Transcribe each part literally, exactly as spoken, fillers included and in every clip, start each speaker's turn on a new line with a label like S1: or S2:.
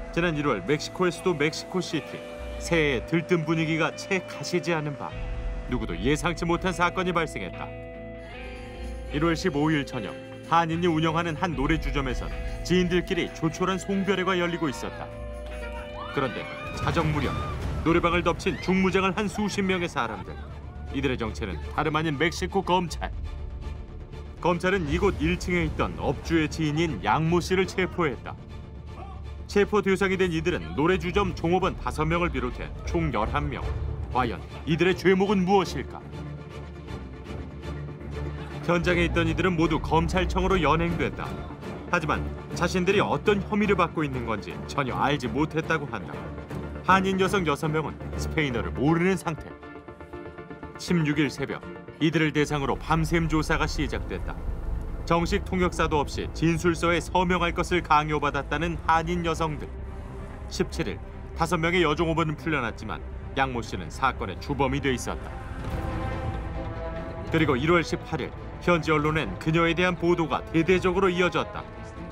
S1: 지난 일월 멕시코의 수도 멕시코시티. 새해에 들뜬 분위기가 채 가시지 않은 밤 누구도 예상치 못한 사건이 발생했다. 일월 십오일 저녁 한인이 운영하는 한 노래주점에선 지인들끼리 조촐한 송별회가 열리고 있었다. 그런데 자정 무렵 노래방을 덮친 중무장을 한 수십 명의 사람들. 이들의 정체는 다름 아닌 멕시코 검찰. 검찰은 이곳 일 층에 있던 업주의 지인인 양모 씨를 체포했다. 체포 대상이 된 이들은 노래주점 종업원 다섯 명을 비롯해 총 열한 명. 과연 이들의 죄목은 무엇일까? 현장에 있던 이들은 모두 검찰청으로 연행됐다. 하지만 자신들이 어떤 혐의를 받고 있는 건지 전혀 알지 못했다고 한다. 한인 여성 여섯 명은 스페인어를 모르는 상태. 십육일 새벽 이들을 대상으로 밤샘 조사가 시작됐다. 정식 통역사도 없이 진술서에 서명할 것을 강요받았다는 한인 여성들. 십칠일 다섯 명의 여종업원은 풀려났지만 양모 씨는 사건의 주범이 돼 있었다. 그리고 일월 십팔일 현지 언론엔 그녀에 대한 보도가 대대적으로 이어졌다.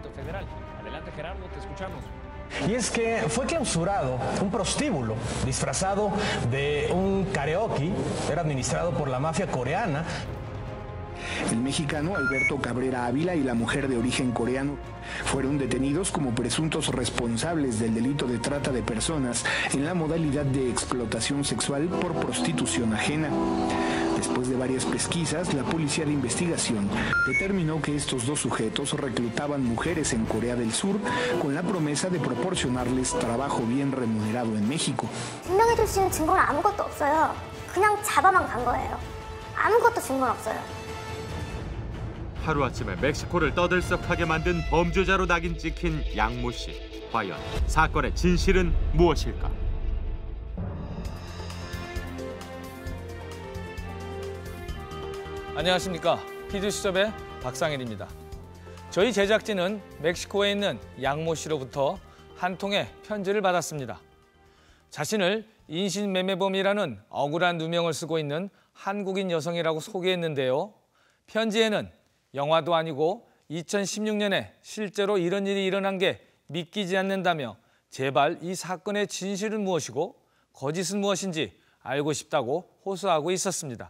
S2: Y es que fue clausurado un prostíbulo disfrazado de un karaoke, era administrado por la mafia coreana.
S3: El mexicano Alberto Cabrera Ávila y la mujer de origen coreano fueron detenidos como presuntos responsables del delito de trata de personas en la modalidad de explotación sexual por prostitución ajena. Después de varias pesquisas, la policía de investigación determinó que estos dos sujetos reclutaban mujeres en Corea del Sur con la promesa de proporcionarles trabajo bien remunerado en México.
S4: 증명해줄 수 있는 증거는 아무것도 없어요. 그냥 잡아만 간 거예요. 아무것도 증거는 없어요.
S1: 하루아침에 멕시코를 떠들썩하게 만든 범죄자로 낙인 찍힌 양모 씨. 과연 사건의 진실은 무엇일까?
S5: 안녕하십니까. 피디수첩의 박상일입니다. 저희 제작진은 멕시코에 있는 양모 씨로부터 한 통의 편지를 받았습니다. 자신을 인신매매범이라는 억울한 누명을 쓰고 있는 한국인 여성이라고 소개했는데요. 편지에는 영화도 아니고 이천십육년에 실제로 이런 일이 일어난 게 믿기지 않는다며 제발 이 사건의 진실은 무엇이고 거짓은 무엇인지 알고 싶다고 호소하고 있었습니다.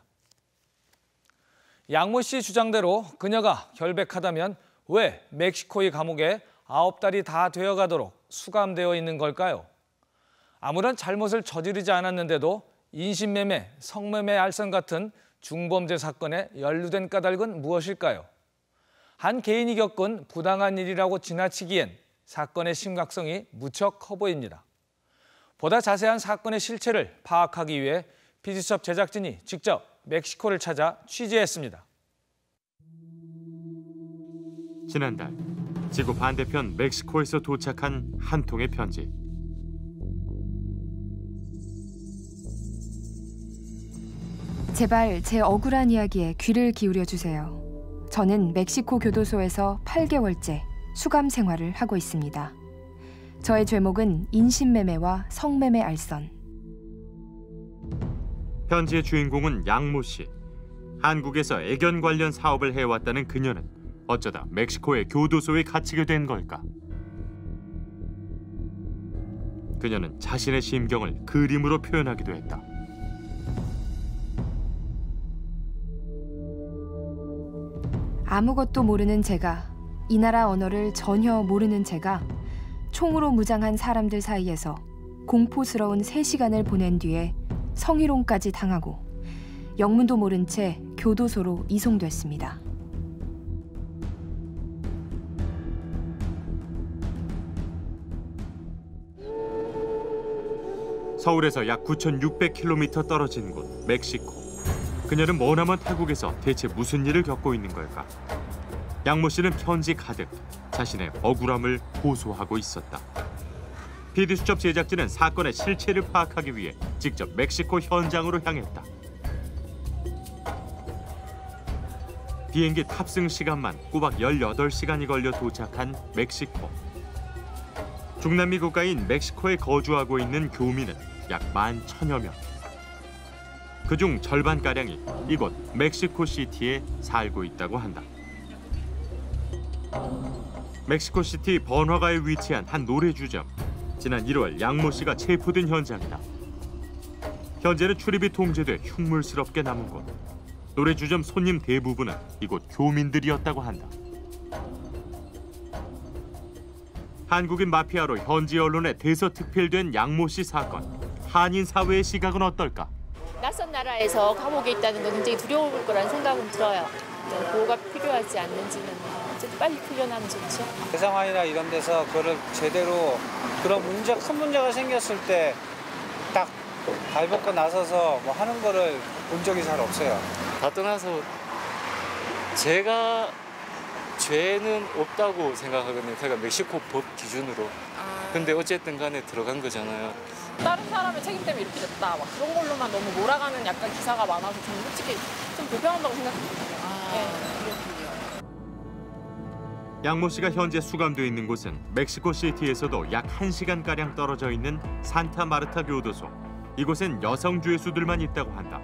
S5: 양모 씨 주장대로 그녀가 결백하다면 왜 멕시코의 감옥에 아홉 달이 다 되어가도록 수감되어 있는 걸까요? 아무런 잘못을 저지르지 않았는데도 인신매매, 성매매 알선 같은 중범죄 사건에 연루된 까닭은 무엇일까요? 한 개인이 겪은 부당한 일이라고 지나치기엔 사건의 심각성이 무척 커 보입니다. 보다 자세한 사건의 실체를 파악하기 위해 피디수첩 제작진이 직접 멕시코를 찾아 취재했습니다.
S1: 지난달 지구 반대편 멕시코에서 도착한 한 통의 편지.
S6: 제발 제 억울한 이야기에 귀를 기울여 주세요. 저는 멕시코 교도소에서 팔 개월째 수감 생활을 하고 있습니다. 저의 죄목은 인신매매와 성매매 알선.
S1: 편지의 주인공은 양모 씨. 한국에서 애견 관련 사업을 해왔다는 그녀는 어쩌다 멕시코의 교도소에 갇히게 된 걸까? 그녀는 자신의 심경을 그림으로 표현하기도 했다.
S6: 아무것도 모르는 제가, 이 나라 언어를 전혀 모르는 제가 총으로 무장한 사람들 사이에서 공포스러운 세 시간을 보낸 뒤에 성희롱까지 당하고 영문도 모른 채 교도소로 이송됐습니다.
S1: 서울에서 약 구천육백 킬로미터 떨어진 곳 멕시코. 그녀는 머나먼 타국에서 대체 무슨 일을 겪고 있는 걸까? 양모 씨는 편지 가득 자신의 억울함을 호소하고 있었다. 피디수첩 제작진은 사건의 실체를 파악하기 위해 직접 멕시코 현장으로 향했다. 비행기 탑승 시간만 꼬박 열여덟 시간이 걸려 도착한 멕시코. 중남미 국가인 멕시코에 거주하고 있는 교민은 약 만 천여 명. 그중 절반가량이 이곳 멕시코시티에 살고 있다고 한다. 멕시코시티 번화가에 위치한 한 노래주점. 지난 일월 양모 씨가 체포된 현장이다. 현재는 출입이 통제돼 흉물스럽게 남은 곳. 노래주점 손님 대부분은 이곳 교민들이었다고 한다. 한국인 마피아로 현지 언론에 대서특필된 양모 씨 사건. 한인 사회의 시각은 어떨까?
S7: 낯선 나라에서 감옥에 있다는 건 굉장히 두려울 거라는 생각은 들어요. 보호가 필요하지 않는지는 어쨌든 빨리 풀려나면 좋죠.
S8: 대상환이나 이런 데서 그걸 제대로 그런 문제, 큰 문제가 생겼을 때 딱 발벗고 나서서 뭐 하는 거를 본 적이 잘 없어요.
S9: 다 떠나서 제가 죄는 없다고 생각하거든요. 제가 멕시코 법 기준으로. 근데 어쨌든 간에 들어간 거잖아요.
S10: 다른 사람의 책임 때문에 이렇게 됐다. 막 그런 걸로만 너무 몰아가는 약간 기사가 많아서 저는 솔직히 좀 불편하다고 생각했거든요. 아, 네. 그렇군요.
S1: 양모 씨가 현재 수감돼 있는 곳은 멕시코 시티에서도 약 한 시간가량 떨어져 있는 산타 마르타 교도소. 이곳엔 여성 죄수들만 있다고 한다.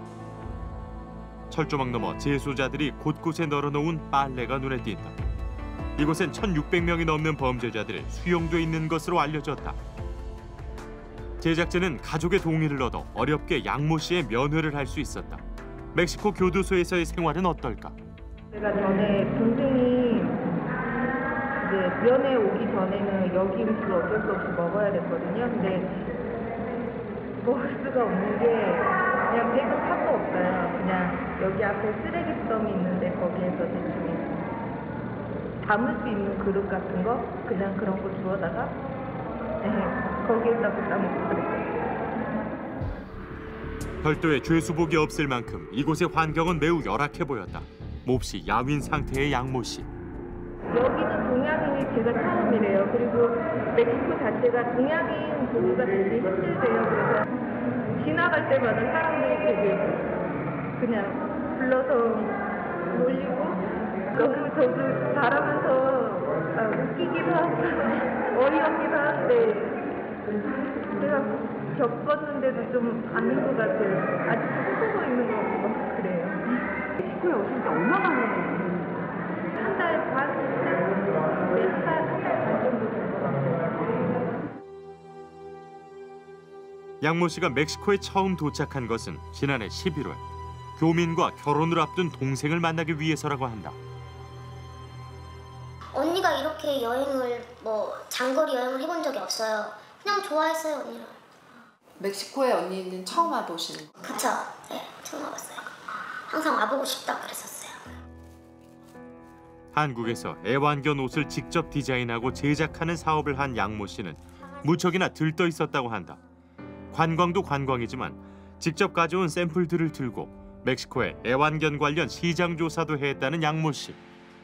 S1: 철조망 너머 재소자들이 곳곳에 널어놓은 빨래가 눈에 띈다. 이곳엔 천육백 명이 넘는 범죄자들이 수용돼 있는 것으로 알려졌다. 제작진은 가족의 동의를 얻어 어렵게 양모 씨의 면회를 할 수 있었다. 멕시코 교도소에서의 생활은 어떨까?
S11: 제가 전에 동생이 이제 면회 오기 전에는 여기 음식을 어쩔 수 없이 먹어야 됐거든요. 근데 먹을 수가 없는 게 그냥 배가 탑도 없어요. 그냥 여기 앞에 쓰레기더미 있는데 거기에서 대충 담을 수 있는 그릇 같은 거 그냥 그런 거 주워다가 네, 거기에다 붓다 먹고 그랬어요.
S1: 별도의 죄수복이 없을 만큼 이곳의 환경은 매우 열악해 보였다. 몹시 야윈 상태의 양모 씨.
S11: 여기는 동양인이 제가 처음이래요. 그리고 멕시코 자체가 동양인 보기가 되게 힘들대요. 그래서 지나갈 때마다 사람들이 되게 그냥 불러서 놀리고 너무 저도 잘하면서 아, 웃기기도 하고 어이없기도 한데 제가 겪었는데도 좀 아닌 것 같아요. 아직 속고 있는 것 같고 그래요. 멕시코에 오신 지 얼마 만에? 한 달 반? 한 달, 네, 한 달, 한 달 반 정도 된 것 같아요.
S1: 양모 씨가 멕시코에 처음 도착한 것은 지난해 십일월. 교민과 결혼을 앞둔 동생을 만나기 위해서라고 한다.
S4: 언니가 이렇게 여행을 뭐 장거리 여행을 해본 적이 없어요. 그냥 좋아했어요 언니를.
S10: 멕시코에 언니는 처음 와보시는 거예요?
S4: 그쵸. 네, 처음 와봤어요. 항상 와보고 싶다 그랬었어요.
S1: 한국에서 애완견 옷을 직접 디자인하고 제작하는 사업을 한 양모 씨는 무척이나 들떠 있었다고 한다. 관광도 관광이지만 직접 가져온 샘플들을 들고 멕시코의 애완견 관련 시장 조사도 했다는 양모 씨.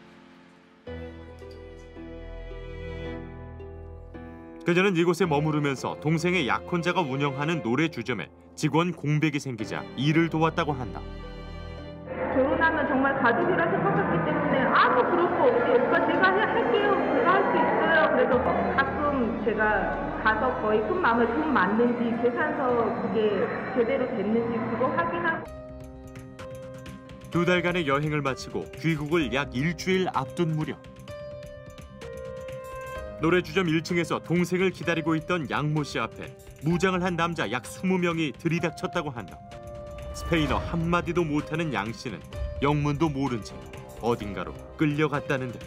S1: 그녀는 이곳에 머무르면서 동생의 약혼자가 운영하는 노래주점에 직원 공백이 생기자 일을 도왔다고 한다.
S11: 결혼하면 정말 가족이라 생각했기 때문에 아무 그런 거 없이 오빠 제가 할게요. 제가 할 수 있어요. 그래서 가끔 제가 가서 거의 큰 마음에 돈 맞는지 계산서 그게 제대로 됐는지 그거 확인하고.
S1: 두 달간의 여행을 마치고 귀국을 약 일주일 앞둔 무렵 노래주점 일 층에서 동생을 기다리고 있던 양모 씨 앞에 무장을 한 남자 약 이십 명이 들이닥쳤다고 한다. 스페인어 한마디도 못하는 양 씨는 영문도 모른 채 어딘가로 끌려갔다는데.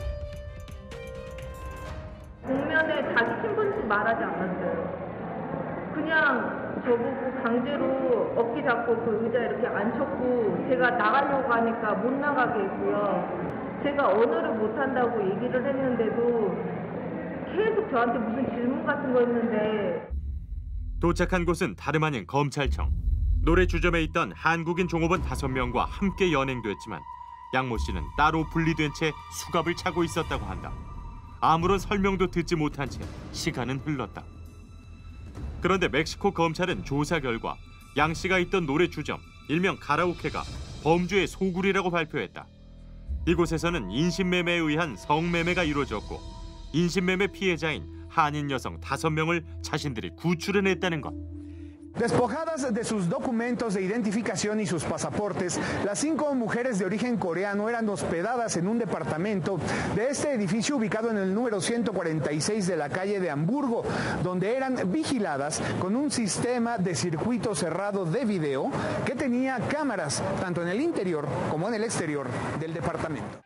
S11: 공면에 자기 신분도 말하지 않았어요. 그냥 저보고 강제로 어깨 잡고 그 의자에 이렇게 앉혔고 제가 나가려고 하니까 못 나가게 했고요. 제가 언어를 못한다고 얘기를 했는데도 계속 저한테 무슨 질문 같은 거 했는데.
S1: 도착한 곳은 다름 아닌 검찰청. 노래주점에 있던 한국인 종업원 다섯 명과 함께 연행됐지만 양모 씨는 따로 분리된 채 수갑을 차고 있었다고 한다. 아무런 설명도 듣지 못한 채 시간은 흘렀다. 그런데 멕시코 검찰은 조사 결과 양 씨가 있던 노래주점, 일명 가라오케가 범죄의 소굴이라고 발표했다. 이곳에서는 인신매매에 의한 성매매가 이루어졌고 인신매매 피해자인 한인 여성 다섯 명을 자신들이 구출해냈다는 것.
S3: Despojadas de sus documentos de identificación y sus pasaportes, las cinco mujeres de origen coreano eran hospedadas en un departamento de este edificio ubicado en el número ciento cuarenta y seis de la calle de Hamburgo, donde eran vigiladas con un sistema de circuito cerrado de video que tenía cámaras tanto en el interior como en el exterior del departamento.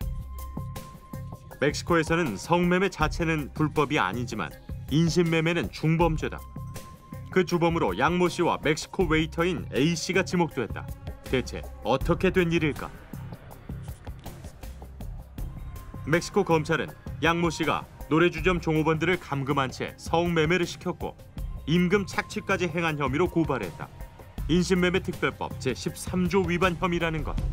S1: 멕시코에서는 성매매 자체는 불법이 아니지만 인신매매는 중범죄다. 그 주범으로 양모 씨와 멕시코 웨이터인 A 씨가 지목됐다. 대체 어떻게 된 일일까? 멕시코 검찰은 양모 씨가 노래주점 종업원들을 감금한 채 성매매를 시켰고 임금 착취까지 행한 혐의로 고발했다. 인신매매 특별법 제십삼 조 위반 혐의라는 것.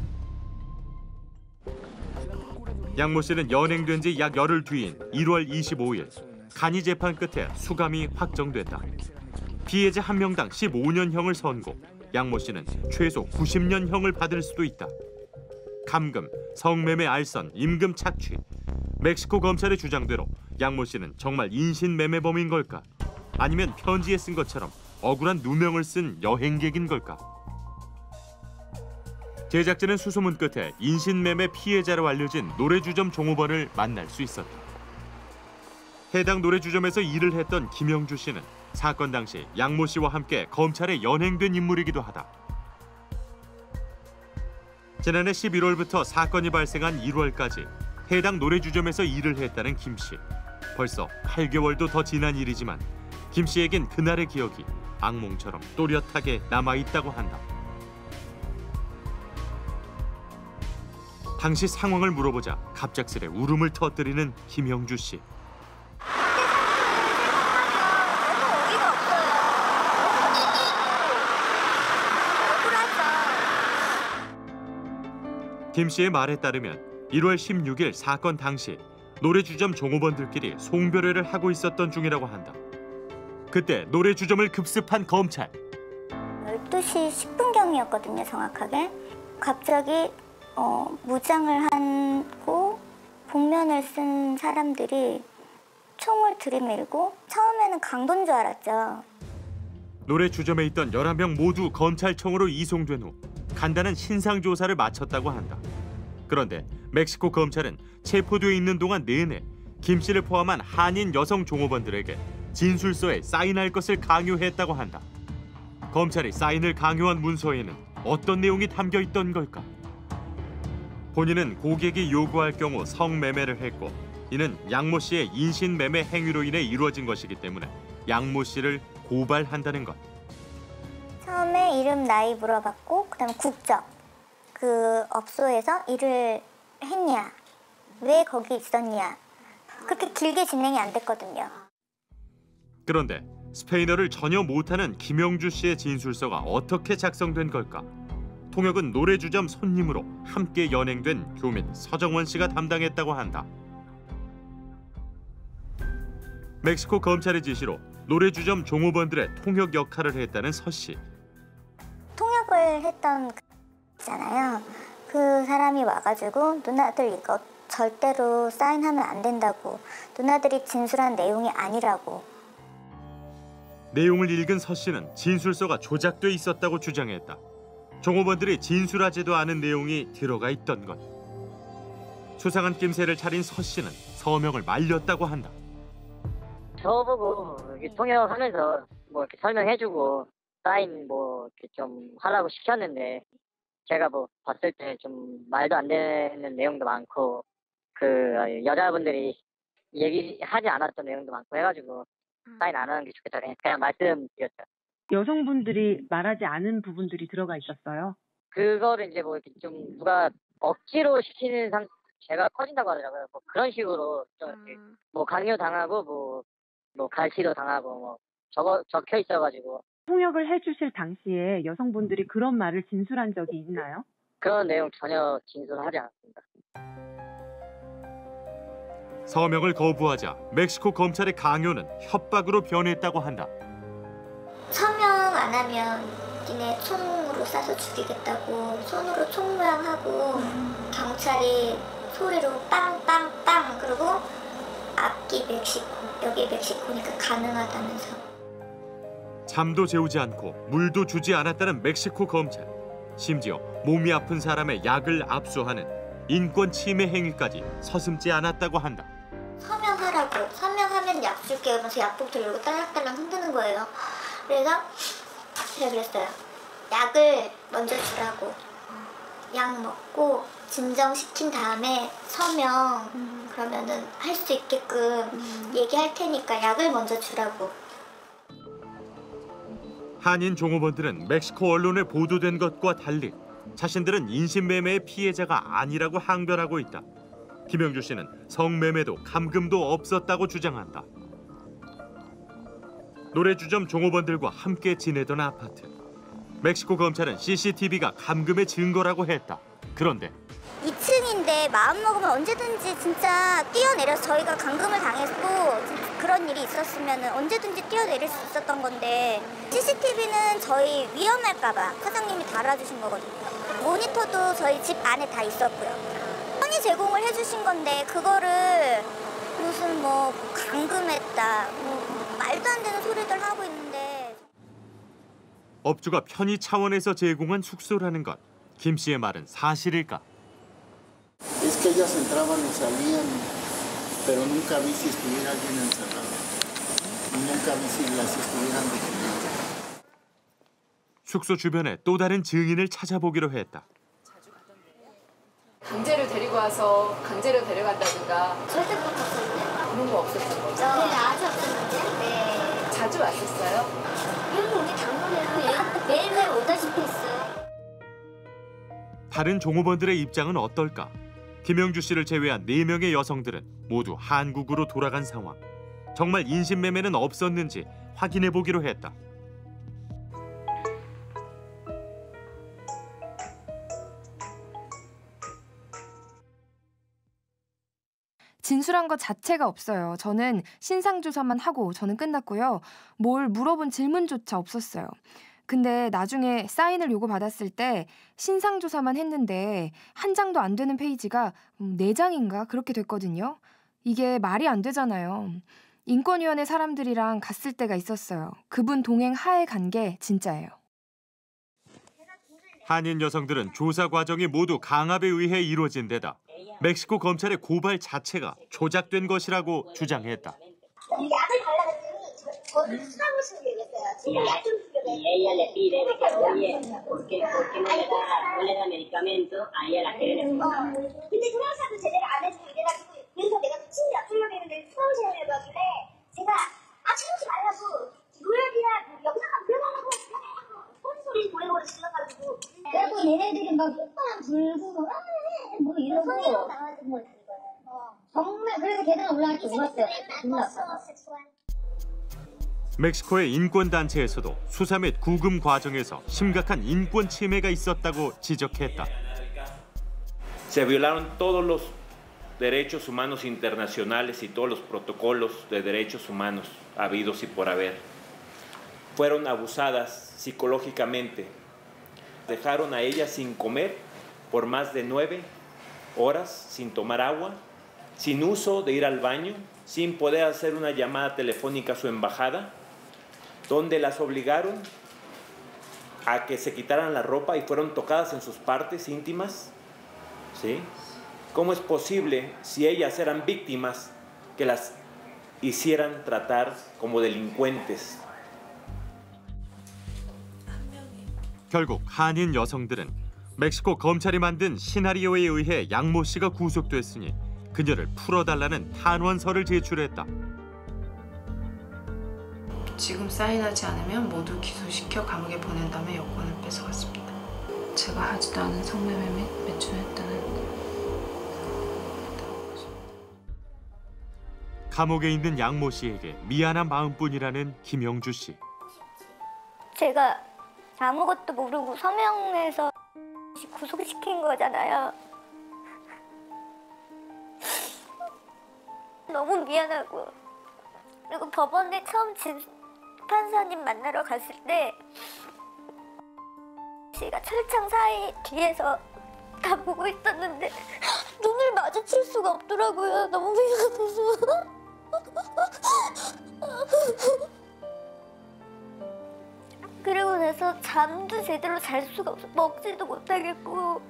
S1: 양모 씨는 연행된 지 약 열흘 뒤인 일월 이십오일 간이 재판 끝에 수감이 확정됐다. 피해자 한 명당 십오 년형을 선고, 양모 씨는 최소 구십 년형을 받을 수도 있다. 감금, 성매매 알선, 임금 착취. 멕시코 검찰의 주장대로 양모 씨는 정말 인신매매범인 걸까? 아니면 편지에 쓴 것처럼 억울한 누명을 쓴 여행객인 걸까? 제작진은 수소문 끝에 인신매매 피해자로 알려진 노래주점 종업원을 만날 수 있었다. 해당 노래주점에서 일을 했던 김영주 씨는 사건 당시 양모 씨와 함께 검찰에 연행된 인물이기도 하다. 지난해 십일월부터 사건이 발생한 일월까지 해당 노래주점에서 일을 했다는 김 씨. 벌써 팔 개월도 더 지난 일이지만 김 씨에겐 그날의 기억이 악몽처럼 또렷하게 남아있다고 한다. 당시 상황을 물어보자 갑작스레 울음을 터뜨리는 김영주 씨. 김 씨의 말에 따르면 일월 십육일 사건 당시 노래주점 종업원들끼리 송별회를 하고 있었던 중이라고 한다. 그때 노래주점을 급습한 검찰.
S4: 열두 시 십 분경이었거든요, 정확하게. 갑자기 어, 무장을 하고 복면을 쓴 사람들이 총을 들이밀고 처음에는 강도인 줄 알았죠.
S1: 노래주점에 있던 열한 명 모두 검찰청으로 이송된 후 간단한 신상조사를 마쳤다고 한다. 그런데 멕시코 검찰은 체포돼 있는 동안 내내 김 씨를 포함한 한인 여성 종업원들에게 진술서에 사인할 것을 강요했다고 한다. 검찰이 사인을 강요한 문서에는 어떤 내용이 담겨 있던 걸까? 본인은 고객이 요구할 경우 성매매를 했고 이는 양모 씨의 인신매매 행위로 인해 이루어진 것이기 때문에 양모 씨를 고발한다는 것.
S4: 처음에 이름, 나이 물어봤고 그다음에 국적, 그 업소에서 일을 했냐, 왜 거기 있었냐. 그렇게 길게 진행이 안 됐거든요.
S1: 그런데 스페인어를 전혀 못하는 김영주 씨의 진술서가 어떻게 작성된 걸까? 통역은 노래주점 손님으로 함께 연행된 교민 서정원 씨가 담당했다고 한다. 멕시코 검찰의 지시로 노래주점 종업원들의 통역 역할을 했다는 서 씨.
S4: 통역을 했던 그 있잖아요. 그 사람이 와가지고 누나들 이거 절대로 사인하면 안 된다고, 누나들이 진술한 내용이 아니라고.
S1: 내용을 읽은 서 씨는 진술서가 조작돼 있었다고 주장했다. 종업원들이 진술하지도 않은 내용이 들어가 있던 것. 수상한 낌새를 차린 서 씨는 서명을 말렸다고 한다.
S12: 저보고 통역하면서 뭐 이렇게 설명해주고 사인 뭐 이렇게 좀 하라고 시켰는데 제가 뭐 봤을 때 좀 말도 안 되는 내용도 많고 그 여자분들이 얘기하지 않았던 내용도 많고 해가지고 사인 안 하는 게 좋겠다 그냥 말씀드렸죠.
S13: 여성분들이 말하지 않은 부분들이 들어가 있었어요?
S12: 그거를 이제 뭐 이렇게 좀 누가 억지로 시키는 상 제가 커진다고 하더라고요. 뭐 그런 식으로 좀 이렇게 뭐 강요 당하고 뭐 뭐 갈취도 당하고 뭐 적어 적혀 있어가지고.
S13: 통역을 해주실 당시에 여성분들이 그런 말을 진술한 적이 있나요?
S12: 그런 내용 전혀 진술하지 않았습니다.
S1: 서명을 거부하자 멕시코 검찰의 강요는 협박으로 변했다고 한다.
S4: 서명 안 하면 니네 총으로 쏴서 죽이겠다고 손으로 총 모양하고 경찰이 소리로 빵빵빵 그러고 앞기 멕시코, 여기 멕시코니까 가능하다면서.
S1: 잠도 재우지 않고 물도 주지 않았다는 멕시코 검찰. 심지어 몸이 아픈 사람의 약을 압수하는 인권 침해 행위까지 서슴지 않았다고 한다.
S4: 서명하라고. 서명하면 약 줄게 이러면서 약국 들고 딸랑딸랑 흔드는 거예요. 그래서 제가 그랬어요. 약을 먼저 주라고. 약 먹고 진정시킨 다음에 서명 음. 그러면은 할 수 있게끔 음. 얘기할 테니까 약을 먼저 주라고.
S1: 한인 종업원들은 멕시코 언론에 보도된 것과 달리 자신들은 인신매매의 피해자가 아니라고 항변하고 있다. 김영주 씨는 성매매도 감금도 없었다고 주장한다. 노래주점 종업원들과 함께 지내던 아파트. 멕시코 검찰은 씨씨티비가 감금의 증거라고 했다. 그런데
S4: 이 층인데 마음먹으면 언제든지 진짜 뛰어내려서 저희가 감금을 당했고 그런 일이 있었으면 언제든지 뛰어내릴 수 있었던 건데 씨씨티비는 저희 위험할까 봐 사장님이 달아주신 거거든요. 모니터도 저희 집 안에 다 있었고요. 편의 제공을 해주신 건데 그거를 무슨 뭐 감금했다 뭐 말도 안 되는 소리들 hago 있는데.
S1: 업주가 편의 차원에서 제공한 숙소라는 것. 김 씨의 말은 사실일까?
S14: Es que ellas entraban y salían, pero nunca vi si estuviera alguien encerrado. Nunca vi si las estuvieran deteniendo.
S1: 숙소 주변에 또 다른 증인을 찾아보기로 했다.
S7: 강제로 데리고 와서 강제로 데려간다든가
S4: 절대 못 없었는데?
S7: 그런 거 없었던 거죠?
S4: 네, 아주 없었는데. 네.
S7: 자주 왔었어요?
S4: 그래도 우리 당번에는 매일매일 오다시피 했어요.
S1: 다른 종업원들의 입장은 어떨까? 김영주 씨를 제외한 네 명의 여성들은 모두 한국으로 돌아간 상황. 정말 인신매매는 없었는지 확인해 보기로 했다.
S6: 진술한 것 자체가 없어요. 저는 신상조사만 하고 저는 끝났고요. 뭘 물어본 질문조차 없었어요. 근데 나중에 사인을 요구받았을 때 신상조사만 했는데 한 장도 안 되는 페이지가 네 장인가 그렇게 됐거든요. 이게 말이 안 되잖아요. 인권위원회 사람들이랑 갔을 때가 있었어요. 그분 동행 하에 간 게 진짜예요.
S1: 한인 여성들은 조사 과정이 모두 강압에 의해 이루어진 데다 멕시코 검찰의 고발 자체가 조작된 것이라고 주장했다.
S4: 약을 달라고 했더니 저를 사무실에 얘기했어요. 약 좀 주려고.
S15: Y ella le pide de que, oye, ¿por qué, por qué no le da, no le da medicamento? A ella la quiere expulsar.
S4: 근데 조향사도 제대로 안 해주고 이래가지고 그래서 내가 미친 약 주려고 했는데 사무실에 가길래 제가 아 참지 말라고 노력이나 영상만 불러달라고 소리 보내고 질러가지고 그래갖고 얘네들이 막 오빠랑 불고 뭐 이러고 나와가지고 뭐 정말 그래서 계단 올라갈 때 울었어요. 울었어.
S1: 멕시코의 인권단체에서도 수사 및 구금 과정에서 심각한 인권 침해가 있었다고 지적했다.
S16: Se violaron todos los derechos humanos internacionales y todos los protocolos de derechos humanos habidos y por haber. Fueron abusadas psicológicamente. Dejaron a ella sin comer por más de nueve horas, sin tomar agua, sin uso de ir al baño, sin poder hacer una llamada telefónica a su embajada, donde las obligaron a que se quitaran la ropa y fueron tocadas en sus partes íntimas. ¿Sí? ¿Cómo es posible, si ellas eran víctimas, que las hicieran tratar como delincuentes?
S1: 결국 한인 여성들은 멕시코 검찰이 만든 시나리오에 의해 양모 씨가 구속됐으니 그녀를 풀어달라는 탄원서를 제출했다.
S17: 지금 사인하지 않으면 모두 기소시켜 감옥에 보낸 다음에 여권을 뺏어갔습니다. 제가 하지도 않은 성매매 및 매춘했다는
S1: 감옥에 있는 양모 씨에게 미안한 마음뿐이라는 김영주 씨.
S4: 제가 아무것도 모르고 서명해서 구속시킨 거잖아요. 너무 미안하고 그리고 법원에 처음 진 판사님 만나러 갔을 때 제가 철창 사이 뒤에서 다 보고 있었는데 눈을 마주칠 수가 없더라고요. 너무 미안해서. 잠도 제대로 잘 수가 없어. 먹지도 못하겠고.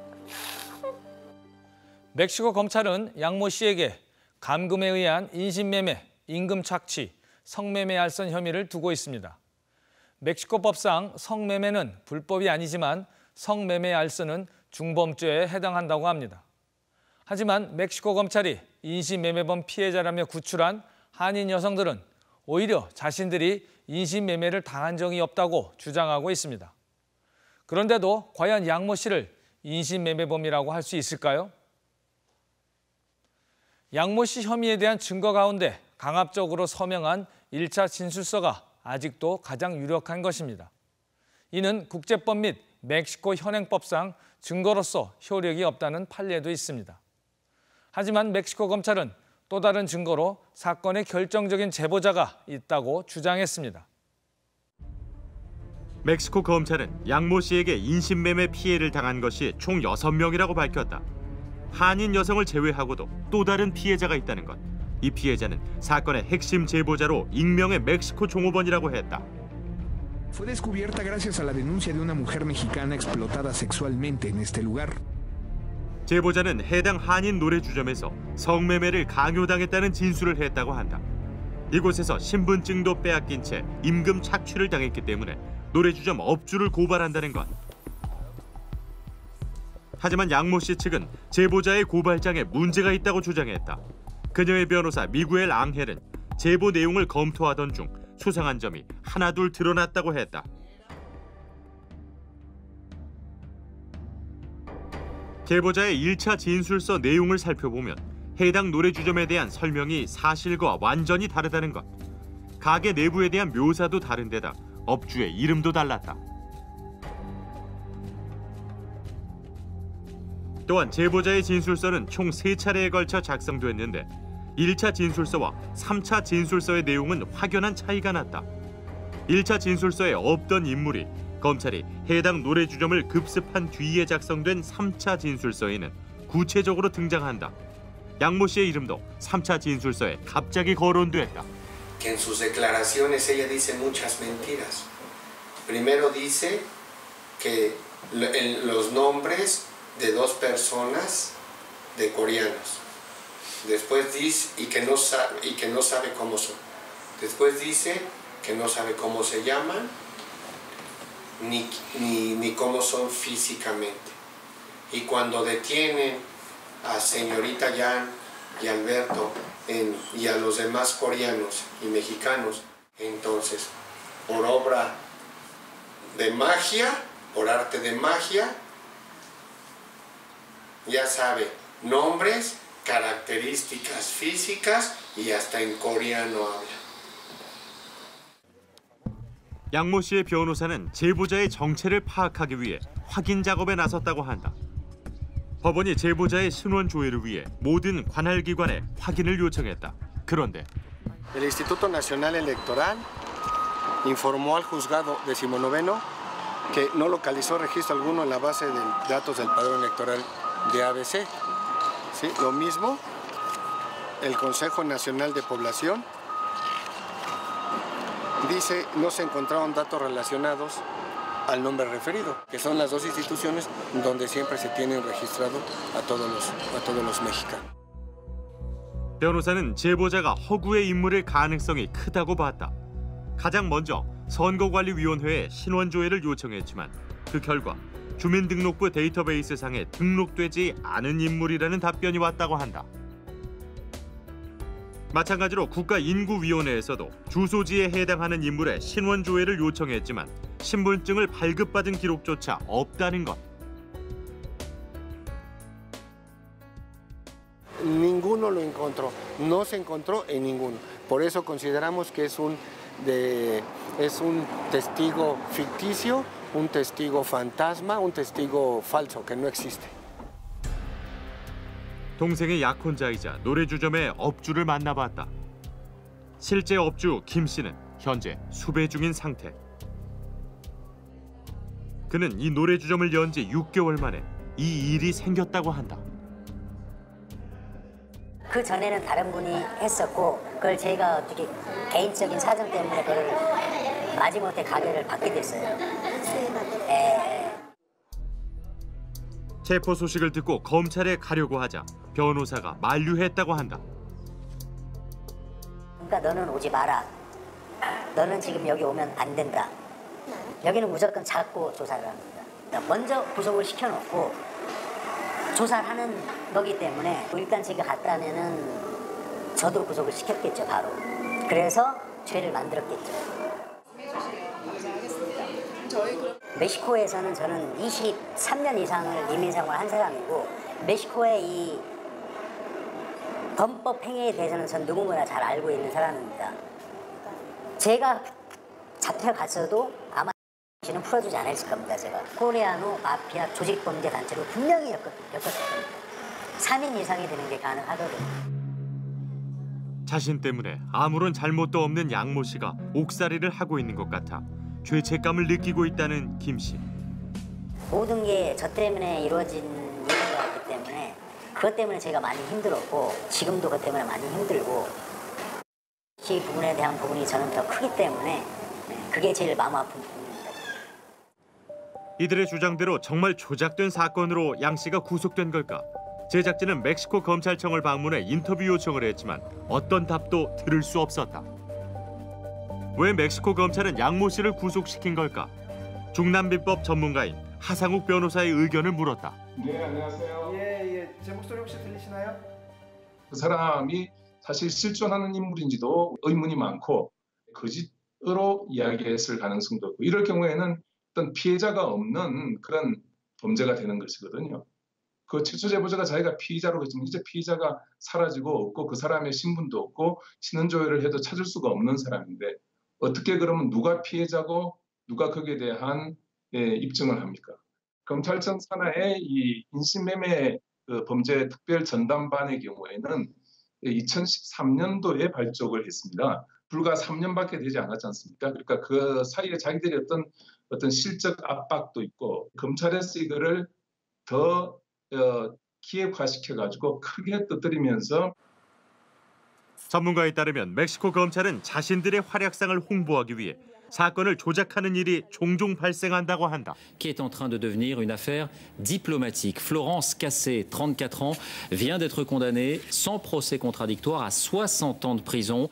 S5: 멕시코 검찰은 양모 씨에게 감금에 의한 인신매매, 임금 착취, 성매매 알선 혐의를 두고 있습니다. 멕시코법상 성매매는 불법이 아니지만 성매매 알선은 중범죄에 해당한다고 합니다. 하지만 멕시코 검찰이 인신매매범 피해자라며 구출한 한인 여성들은 오히려 자신들이 인신매매를 당한 적이 없다고 주장하고 있습니다. 그런데도 과연 양모 씨를 인신매매범이라고 할 수 있을까요? 양모 씨 혐의에 대한 증거 가운데 강압적으로 서명한 일 차 진술서가 아직도 가장 유력한 것입니다. 이는 국제법 및 멕시코 현행법상 증거로서 효력이 없다는 판례도 있습니다. 하지만 멕시코 검찰은 또 다른 증거로 사건의 결정적인 제보자가 있다고 주장했습니다.
S1: 멕시코 검찰은 양모 씨에게 인신매매 피해를 당한 것이 총 여섯 명이라고 밝혔다. 한인 여성을 제외하고도 또 다른 피해자가 있다는 것. 이 피해자는 사건의 핵심 제보자로 익명의 멕시코 종업원이라고 했다.
S3: Fue descubierta gracias a la denuncia de una mujer mexicana explotada sexualmente en este lugar.
S1: 제보자는 해당 한인 노래주점에서 성매매를 강요당했다는 진술을 했다고 한다. 이곳에서 신분증도 빼앗긴 채 임금 착취를 당했기 때문에 노래주점 업주를 고발한다는 것. 하지만 양모 씨 측은 제보자의 고발장에 문제가 있다고 주장했다. 그녀의 변호사 미구엘 앙헬은 제보 내용을 검토하던 중 수상한 점이 하나둘 드러났다고 했다. 제보자의 일 차 진술서 내용을 살펴보면 해당 노래주점에 대한 설명이 사실과 완전히 다르다는 것. 가게 내부에 대한 묘사도 다른 데다 업주의 이름도 달랐다. 또한 제보자의 진술서는 총 세 차례에 걸쳐 작성됐는데 일 차 진술서와 삼 차 진술서의 내용은 확연한 차이가 났다. 일 차 진술서에 없던 인물이 검찰이 해당 노래주점을 급습한 뒤에 작성된 삼 차 진술서에는 구체적으로 등장한다. 양모 씨의 이름도 삼 차 진술서에 갑자기 거론됐다.
S18: Que en sus declaraciones ella dice muchas mentiras. Primero dice que los nombres de dos personas de coreanos. Después dice y que no sabe y que no sabe cómo son. Después dice que no sabe cómo se llaman ni ni ni cómo son físicamente. Y cuando detienen a señorita Yan y Alberto en, y a los demás coreanos y mexicanos, entonces por obra de magia, por arte de magia, ya sabe nombres, características físicas y hasta en coreano habla.
S1: 양모 씨의 변호사는 제보자의 정체를 파악하기 위해 확인 작업에 나섰다고 한다. 법원이 제보자의 신원 조회를 위해 모든 관할 기관에 확인을 요청했다. 그런데
S18: El Instituto Nacional Electoral informó al juzgado decimonoveno que no localizó registro alguno en la base de datos del padrón electoral de A B C. ¿Sí? Lo mismo, el Consejo Nacional de Población dice no se encontraron datos relacionados al nombre referido, que son las dos instituciones donde siempre se tienen registrado a todos los, a todos los mexicanos.
S1: 변호사는 제보자가 허구의 인물일 가능성이 크다고 봤다. 가장 먼저 선거관리위원회에 신원조회를 요청했지만 그 결과 주민등록부 데이터베이스상에 등록되지 않은 인물이라는 답변이 왔다고 한다. 마찬가지로 국가인구위원회에서도 주소지에 해당하는 인물의 신원조회를 요청했지만 신분증을 발급받은 기록조차 없다는 것.
S18: Ninguno lo encontró, no se encontró en ninguno. Por eso consideramos que es un, de, es un testigo ficticio, un testigo fantasma, un testigo falso que no existe.
S1: 동생의 약혼자이자 노래주점의 업주를 만나봤다. 실제 업주 김 씨는 현재 수배 중인 상태. 그는 이 노래주점을 연 지 육 개월 만에 이 일이 생겼다고 한다.
S19: 그 전에는 다른 분이 했었고 그걸 제가 어떻게 개인적인 사정 때문에 그걸
S12: 마지못해 가게를 받게 됐어요. 네.
S1: 체포 소식을 듣고 검찰에 가려고 하자 변호사가 만류했다고 한다.
S12: 그러니까 너는 오지 마라. 너는 지금 여기 오면 안 된다. 여기는 무조건 잡고 조사를 합니다. 먼저 구속을 시켜놓고 조사를 하는 거기 때문에 일단 제가 갔다면은 저도 구속을 시켰겠죠, 바로. 그래서 죄를 만들었겠죠. 멕시코에서는 저는 이십삼 년 이상을 이민생활을 한 사람이고 멕시코의 이 범법 행위에 대해서는 전 누구나 잘 알고 있는 사람입니다. 제가 잡혀갔어도 아마 는 풀어주지 않았을 겁니다. 제가 코레아노 마피아 조직범죄 단체로 분명히 엮었을 겁니다. 삼 인 이상이 되는 게 가능하거든요.
S1: 자신 때문에 아무런 잘못도 없는 양모 씨가 옥살이를 하고 있는 것 같아 죄책감을 느끼고 있다는 김 씨.
S12: 모든 게 저 때문에 이루어진 일이었기 때문에 그것 때문에 제가 많이 힘들었고 지금도 그것 때문에 많이 힘들고 이 부분에 대한 부분이 저는 더 크기 때문에 그게 제일 마음 아픈 부분입니다.
S1: 이들의 주장대로 정말 조작된 사건으로 양 씨가 구속된 걸까? 제작진은 멕시코 검찰청을 방문해 인터뷰 요청을 했지만 어떤 답도 들을 수 없었다. 왜 멕시코 검찰은 양모 씨를 구속시킨 걸까? 중남미법 전문가인 하상욱 변호사의 의견을 물었다.
S19: 네, 안녕하세요.
S20: 예, 예. 제 목소리 혹시 들리시나요?
S19: 그 사람이 사실 실존하는 인물인지도 의문이 많고 거짓으로 이야기했을 가능성도 있고 이럴 경우에는 어떤 피해자가 없는 그런 범죄가 되는 것이거든요. 그 최초 제보자가 자기가 피의자로 그랬지만 이제 피의자가 사라지고 없고 그 사람의 신분도 없고 신원 조회를 해도 찾을 수가 없는 사람인데 어떻게 그러면 누가 피해자고 누가 거기에 대한 예, 입증을 합니까? 검찰청 산하의 이 인신매매 그 범죄 특별 전담반의 경우에는 이천십삼 년도에 발족을 했습니다. 불과 삼 년밖에 되지 않았지 않습니까? 그러니까 그 사이에 자기들이 어떤 어떤 실적 압박도 있고 검찰에서 이거를 더 어, 기획화시켜가지고 크게 떠들이면서
S1: 전문가에 따르면 멕시코 검찰은 자신들의 활약상을 홍보하기 위해 사건을 조작하는 일이 종종 발생한다고 한다.
S21: Qui est en train de devenir une affaire diplomatique. Florence Cassé, trente-quatre ans, vient d'être condamnée sans procès contradictoire à soixante ans de prison.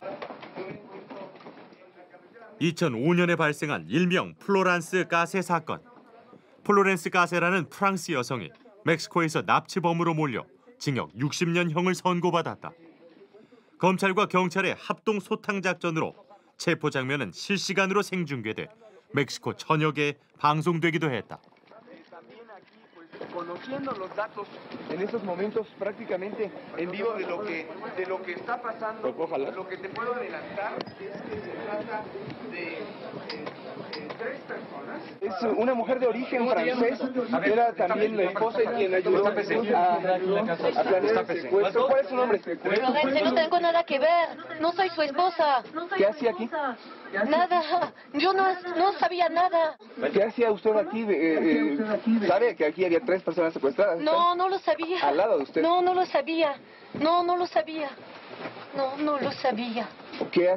S1: 이천오 년에 발생한 일명 플로란스 가세 사건. 플로렌스 가세라는 프랑스 여성이 멕시코에서 납치범으로 몰려 징역 육십 년형을 선고받았다. 검찰과 경찰의 합동 소탕 작전으로 체포 장면은 실시간으로 생중계돼 멕시코 전역에 방송되기도 했다.
S20: Conociendo los datos en estos momentos prácticamente en vivo de lo que de lo que está pasando, lo que te puedo adelantar es que se trata de tres personas. Es una mujer de origen francés, era también la esposa y quien ayudó a, a planear el secuestro. ¿Cuál es su nombre?
S22: Florence, no tengo nada que ver, no soy su esposa.
S20: ¿Qué hacía aquí?
S22: Nada, yo no, no sabía nada.
S20: ¿Qué hacía usted aquí? Eh, eh, ¿Sabe que aquí había tres personas secuestradas?
S22: No, no lo sabía.
S20: ¿Al lado de usted?
S22: No, no lo sabía. No, no lo sabía. No, no lo sabía.
S20: ¿Qué?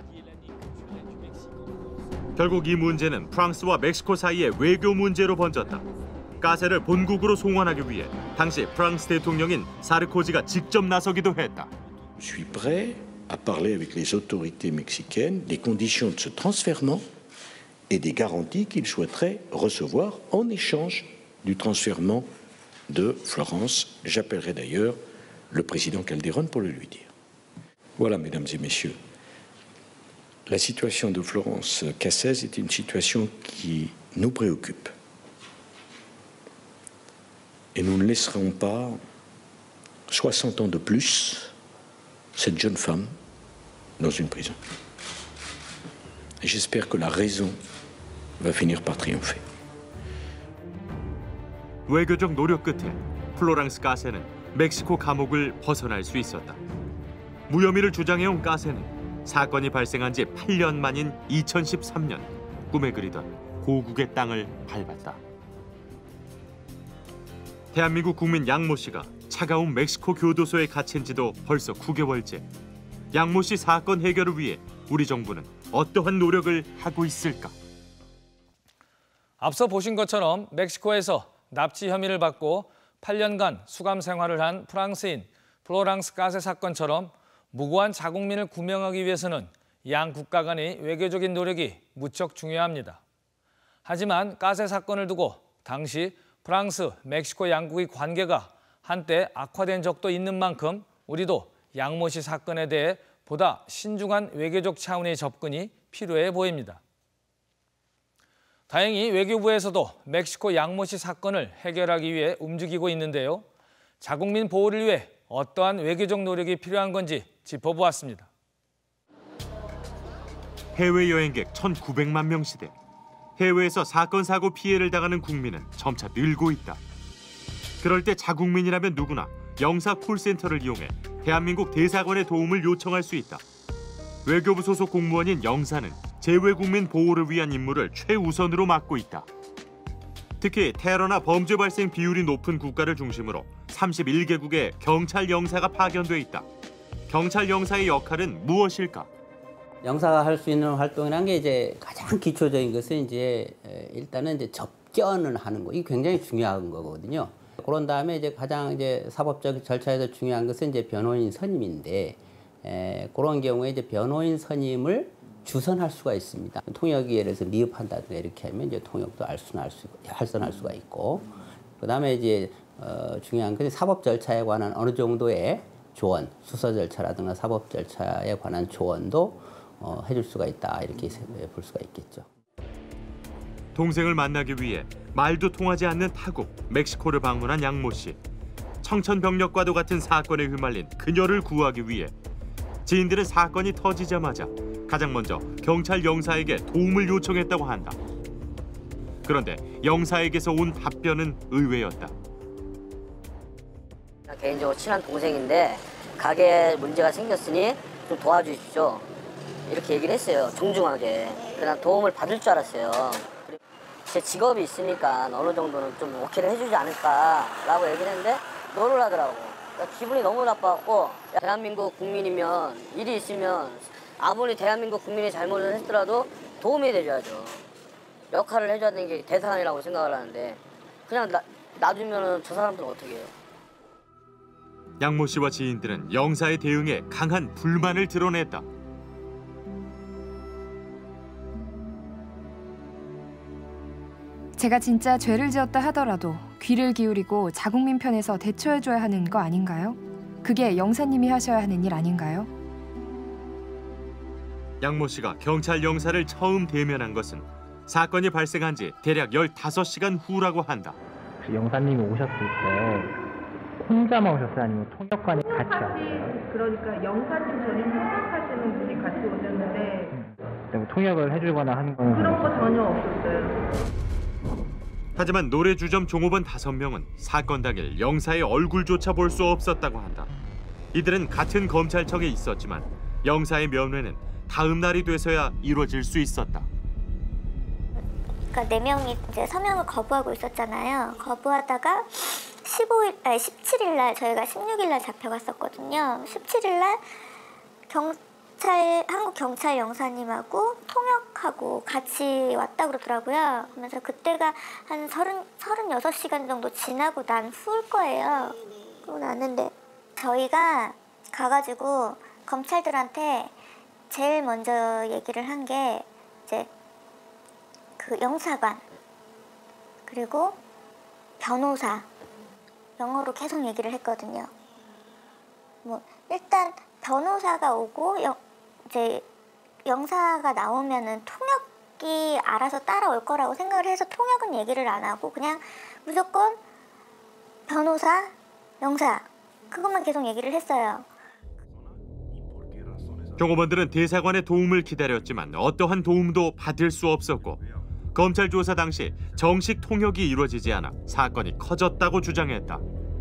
S1: 결국 이 문제는 프랑스와 멕시코 사이의 외교 문제로 번졌다. 가세를 본국으로 송환하기 위해 당시 프랑스 대통령인 사르코지가 직접 나서기도 했다.
S23: Je suis prêt à parler avec les autorités mexicaines des conditions de ce transfèrement et des garanties qu'ils souhaiteraient recevoir en échange du transfèrement de Florence. J'appellerai d'ailleurs le président Calderón pour le lui dire. Voilà, mesdames et messieurs, la situation de Florence Cassés est une situation qui nous préoccupe. Et nous ne laisserons pas soixante ans de plus cette jeune femme dans une prison. Et j'espère que la raison va finir par triompher.
S1: 외교적 노력 끝에 플로랑스 가세는 멕시코 감옥을 벗어날 수 있었다. 무혐의를 주장해온 가세는 사건이 발생한 지 팔 년 만인 이천십삼 년 꿈에 그리던 고국의 땅을 밟았다. 대한민국 국민 양모 씨가 차가운 멕시코 교도소에 갇힌 지도 벌써 구 개월째. 양모 씨 사건 해결을 위해 우리 정부는 어떠한 노력을 하고 있을까?
S5: 앞서 보신 것처럼 멕시코에서 납치 혐의를 받고 팔 년간 수감 생활을 한 프랑스인 플로랑스 가세 사건처럼 무고한 자국민을 구명하기 위해서는 양 국가 간의 외교적인 노력이 무척 중요합니다. 하지만 가세 사건을 두고 당시 프랑스, 멕시코 양국의 관계가 한때 악화된 적도 있는 만큼 우리도 양모 씨 사건에 대해 보다 신중한 외교적 차원의 접근이 필요해 보입니다. 다행히 외교부에서도 멕시코 양모 씨 사건을 해결하기 위해 움직이고 있는데요. 자국민 보호를 위해 어떠한 외교적 노력이 필요한 건지 짚어보았습니다.
S1: 해외 여행객 천구백만 명 시대. 해외에서 사건, 사고 피해를 당하는 국민은 점차 늘고 있다. 그럴 때 자국민이라면 누구나 영사 콜센터를 이용해 대한민국 대사관의 도움을 요청할 수 있다. 외교부 소속 공무원인 영사는 재외국민 보호를 위한 임무를 최우선으로 맡고 있다. 특히 테러나 범죄 발생 비율이 높은 국가를 중심으로 삼십일 개국의 경찰 영사가 파견돼 있다. 경찰 영사의 역할은 무엇일까?
S2: 영사가 할 수 있는 활동이라는 게 이제 가장 기초적인 것은 이제 일단은 이제 접견을 하는 거, 이게 굉장히 중요한 거거든요. 그런 다음에 이제 가장 이제 사법적 절차에서 중요한 것은 이제 변호인 선임인데, 에, 그런 경우에 이제 변호인 선임을 주선할 수가 있습니다. 통역이 예를 들어서 미흡한다든가 이렇게 하면 이제 통역도 할선할 수, 할선할 수가 있고, 그 다음에 이제 어, 중요한 것은 사법 절차에 관한 어느 정도의 조언, 수사 절차라든가 사법 절차에 관한 조언도 어, 해줄 수가 있다, 이렇게 볼 수가 있겠죠.
S1: 동생을 만나기 위해 말도 통하지 않는 타국 멕시코를 방문한 양모 씨. 청천벽력과도 같은 사건에 휘말린 그녀를 구하기 위해 지인들은 사건이 터지자마자 가장 먼저 경찰 영사에게 도움을 요청했다고 한다. 그런데 영사에게서 온 답변은 의외였다.
S12: 개인적으로 친한 동생인데 가게에 문제가 생겼으니 좀 도와주십시오. 이렇게 얘기를 했어요. 정중하게. 그냥 도움을 받을 줄 알았어요. 제 직업이 있으니까 어느 정도는 좀 오케이를 해주지 않을까라고 얘기를 했는데 노를 하더라고. 그러니까 기분이 너무 나빠갖고, 대한민국 국민이면 일이 있으면 아무리 대한민국 국민이 잘못을 했더라도 도움이 돼줘야죠. 역할을 해줘야 되는 게 대사관이라고 생각을 하는데 그냥 나, 놔두면 저 사람들은 어떻게 해요?
S1: 양모 씨와 지인들은 영사의 대응에 강한 불만을 드러냈다.
S6: 제가 진짜 죄를 지었다 하더라도 귀를 기울이고 자국민 편에서 대처해줘야 하는 거 아닌가요? 그게 영사님이 하셔야 하는 일 아닌가요?
S1: 양모 씨가 경찰 영사를 처음 대면한 것은 사건이 발생한 지 대략 열다섯 시간 후라고 한다.
S8: 영사님이 오셨을 때 혼자만 오셨어요? 아니면 통역관이 같이 왔어요?
S13: 그러니까 영사님 전임 통역하시는 분이 같이 오셨는데
S8: 음. 통역을 해주거나 하는 건
S13: 그런 거 전혀 없었어요.
S1: 하지만 노래 주점 종업원 다섯 명은 사건 당일 영사의 얼굴조차 볼 수 없었다고 한다. 이들은 같은 검찰청에 있었지만 영사의 면회는 다음 날이 돼서야 이루어질 수 있었다.
S4: 그러니까 네 명이 이제 서명을 거부하고 있었잖아요. 거부하다가 십오일, 아니 십칠일 날 저희가 십육 일 날 잡혀갔었거든요. 십칠 일 날 경찰 한국 경찰 영사님하고 통역하고 같이 왔다 그러더라고요. 그러면서 그때가 한 서른 서른여섯 시간 정도 지나고 난 후일 거예요. 그러고 났는데 저희가 가가지고 검찰들한테 제일 먼저 얘기를 한 게 이제 그 영사관 그리고 변호사 영어로 계속 얘기를 했거든요. 뭐 일단 변호사가 오고 영, 이제 영사가 나오면은 통역이 알아서 따라올 거라고 생각을 해서 통역은 얘기를 안 하고 그냥 무조건 변호사, 영사 그것만 계속 얘기를 했어요.
S1: 종업원들은 대사관의 도움을 기다렸지만 어떠한 도움도 받을 수 없었고 검찰 조사 당시 정식 통역이 이루어지지 않아 사건이 커졌다고 주장했다.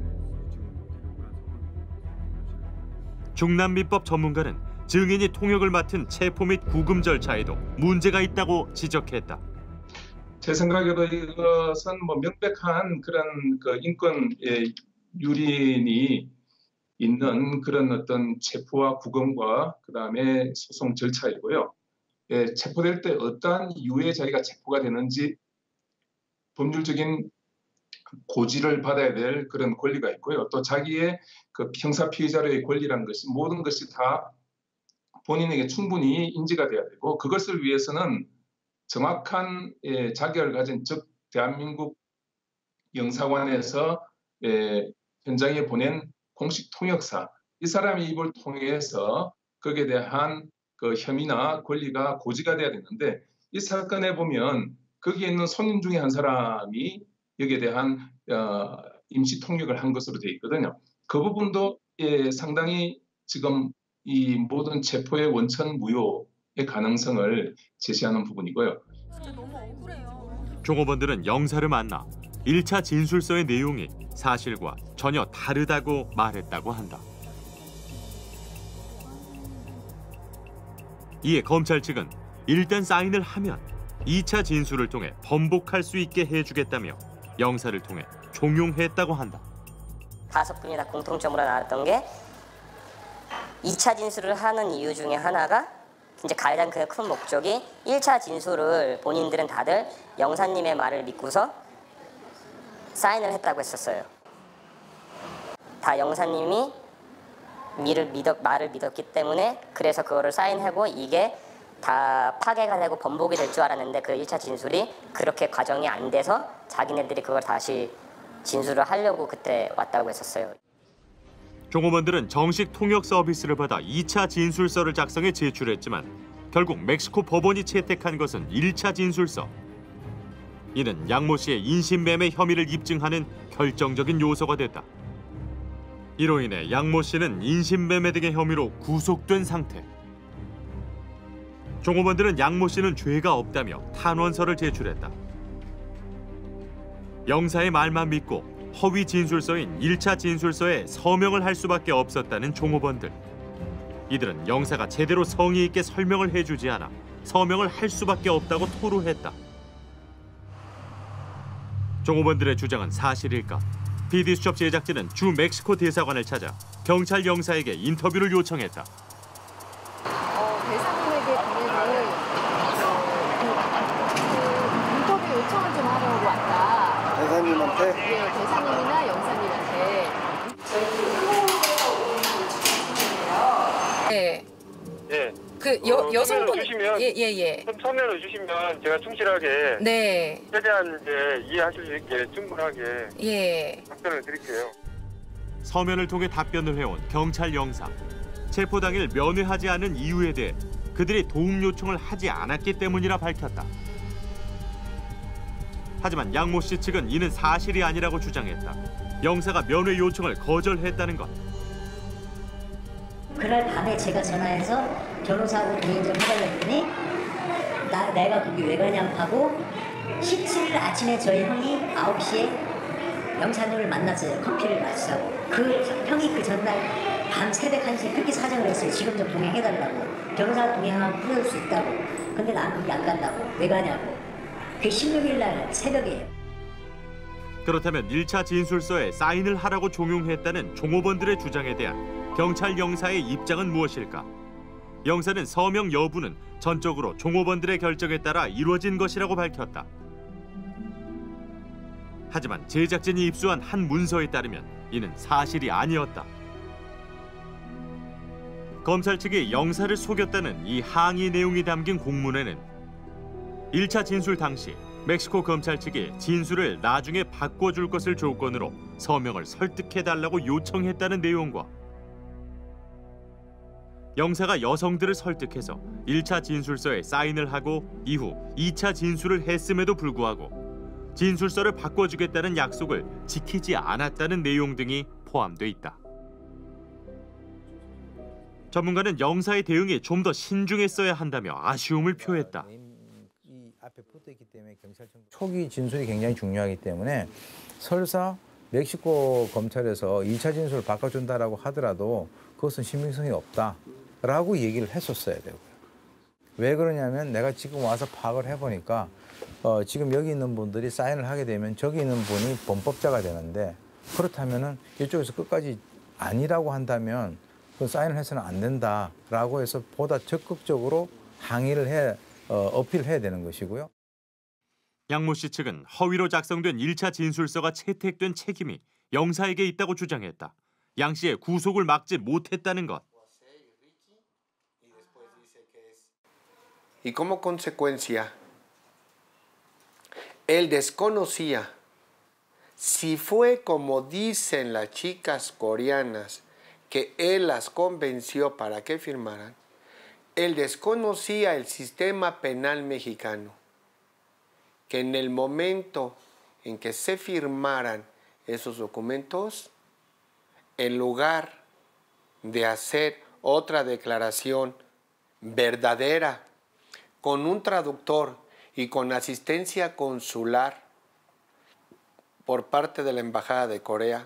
S1: 중남미법 전문가는 증인이 통역을 맡은 체포 및 구금 절차에도 문제가 있다고 지적했다.
S19: 제 생각에도 이것은 뭐 명백한 그런 그 인권 유린이 있는 그런 어떤 체포와 구금과 그 다음에 소송 절차이고요. 예, 체포될 때 어떠한 이유에 자기가 체포가 되는지 법률적인 고지를 받아야 될 그런 권리가 있고요. 또 자기의 그 형사 피해자로의 권리라는 것이 모든 것이 다 본인에게 충분히 인지가 돼야 되고 그것을 위해서는 정확한 예, 자격을 가진 즉 대한민국 영사관에서 예, 현장에 보낸 공식 통역사 이 사람의 입을 통해서 거기에 대한 그 혐의나 권리가 고지가 돼야 되는데 이 사건에 보면 거기에 있는 손님 중에 한 사람이 여기에 대한 어, 임시 통역을 한 것으로 되어 있거든요. 그 부분도 예, 상당히 지금 이 모든 체포의 원천 무효의 가능성을 제시하는 부분이고요.
S1: 종업원들은 영사를 만나 일 차 진술서의 내용이 사실과 전혀 다르다고 말했다고 한다. 이에 검찰 측은 일단 사인을 하면 이 차 진술을 통해 번복할 수 있게 해주겠다며 영사를 통해 종용했다고 한다.
S9: 다섯 분이 다 공통점으로 나왔던 게 이 차 진술을 하는 이유 중에 하나가 이제 가장 그 큰 목적이 일 차 진술을 본인들은 다들 영사님의 말을 믿고서 사인을 했다고 했었어요. 다 영사님이 미를 믿었, 말을 믿었기 때문에 그래서 그거를 사인하고 이게 다 파괴가 되고 번복이 될 줄 알았는데 그 일 차 진술이 그렇게 과정이 안 돼서 자기네들이 그걸 다시 진술을 하려고 그때 왔다고 했었어요.
S1: 종업원들은 정식 통역 서비스를 받아 이 차 진술서를 작성해 제출했지만 결국 멕시코 법원이 채택한 것은 일 차 진술서. 이는 양모 씨의 인신매매 혐의를 입증하는 결정적인 요소가 됐다. 이로 인해 양모 씨는 인신매매 등의 혐의로 구속된 상태. 종업원들은 양모 씨는 죄가 없다며 탄원서를 제출했다. 영사의 말만 믿고 허위 진술서인 일 차 진술서에 서명을 할 수밖에 없었다는 종업원들. 이들은 영사가 제대로 성의 있게 설명을 해주지 않아 서명을 할 수밖에 없다고 토로했다. 종업원들의 주장은 사실일까? 피디수첩 제작진은 주 멕시코 대사관을 찾아 경찰 영사에게 인터뷰를 요청했다.
S10: 어, 대사님에게 보내는 그, 그 인터뷰 요청을 좀 하려고 왔다.
S14: 대사님한테?
S10: 네, 대사님이나 영사님한테. 네.
S11: 예.
S10: 그 여,
S11: 어,
S10: 여성분
S11: 주시면
S10: 예, 예, 예.
S11: 서면을 주시면 제가 충실하게
S10: 네.
S11: 최대한 이제 이해하실 수 있게 충분하게
S10: 예.
S11: 답변을 드릴게요.
S1: 서면을 통해 답변을 해온 경찰 영사. 체포 당일 면회하지 않은 이유에 대해 그들이 도움 요청을 하지 않았기 때문이라 밝혔다. 하지만 양모 씨 측은 이는 사실이 아니라고 주장했다. 영사가 면회 요청을 거절했다는 것.
S24: 그날 밤에 제가 전화해서 변호사하고 동의 좀 해달라고 했더니 나, 내가 거기 왜 가냐고 하고 십칠 일 아침에 저희 형이 아홉 시에 영사님을 만났어요. 커피를 마시자고. 그 형이 그 전날 밤 새벽 한 시에 그렇게 사정을 했어요. 지금 좀 동의해달라고. 변호사가 동의하면 풀어줄 수 있다고. 근데 난 거기 안 간다고. 왜 가냐고. 그게 십육 일 날 새벽이에요.
S1: 그렇다면 일 차 진술서에 사인을 하라고 종용했다는 종업원들의 주장에 대한 경찰 영사의 입장은 무엇일까? 영사는 서명 여부는 전적으로 종업원들의 결정에 따라 이루어진 것이라고 밝혔다. 하지만 제작진이 입수한 한 문서에 따르면 이는 사실이 아니었다. 검찰 측이 영사를 속였다는 이 항의 내용이 담긴 공문에는 일 차 진술 당시 멕시코 검찰 측이 진술을 나중에 바꿔줄 것을 조건으로 서명을 설득해달라고 요청했다는 내용과 영사가 여성들을 설득해서 일 차 진술서에 사인을 하고 이후 이 차 진술을 했음에도 불구하고 진술서를 바꿔주겠다는 약속을 지키지 않았다는 내용 등이 포함돼 있다. 전문가는 영사의 대응이 좀 더 신중했어야 한다며 아쉬움을 표했다.
S25: 초기 진술이 굉장히 중요하기 때문에 설사 멕시코 검찰에서 이 차 진술을 바꿔준다라고 하더라도 그것은 신빙성이 없다라고 얘기를 했었어야 되고요. 왜 그러냐면 내가 지금 와서 파악을 해보니까 어, 지금 여기 있는 분들이 사인을 하게 되면 저기 있는 분이 범법자가 되는데 그렇다면은 이쪽에서 끝까지 아니라고 한다면 그 사인을 해서는 안 된다라고 해서 보다 적극적으로 항의를 해 어, 어필해야 되는 것이고요.
S1: 양모 씨 측은 허위로 작성된 일 차 진술서가 채택된 책임이 영사에게 있다고 주장했다. 양 씨의 구속을 막지 못했다는 것.
S18: Y como consecuencia, él desconocía si fue como dicen las chicas coreanas que él las convenció para que firmaran. Él desconocía el sistema penal mexicano, que en el momento en que se firmaran esos documentos, en lugar de hacer otra declaración verdadera, con un traductor y con asistencia consular por parte de la Embajada de Corea.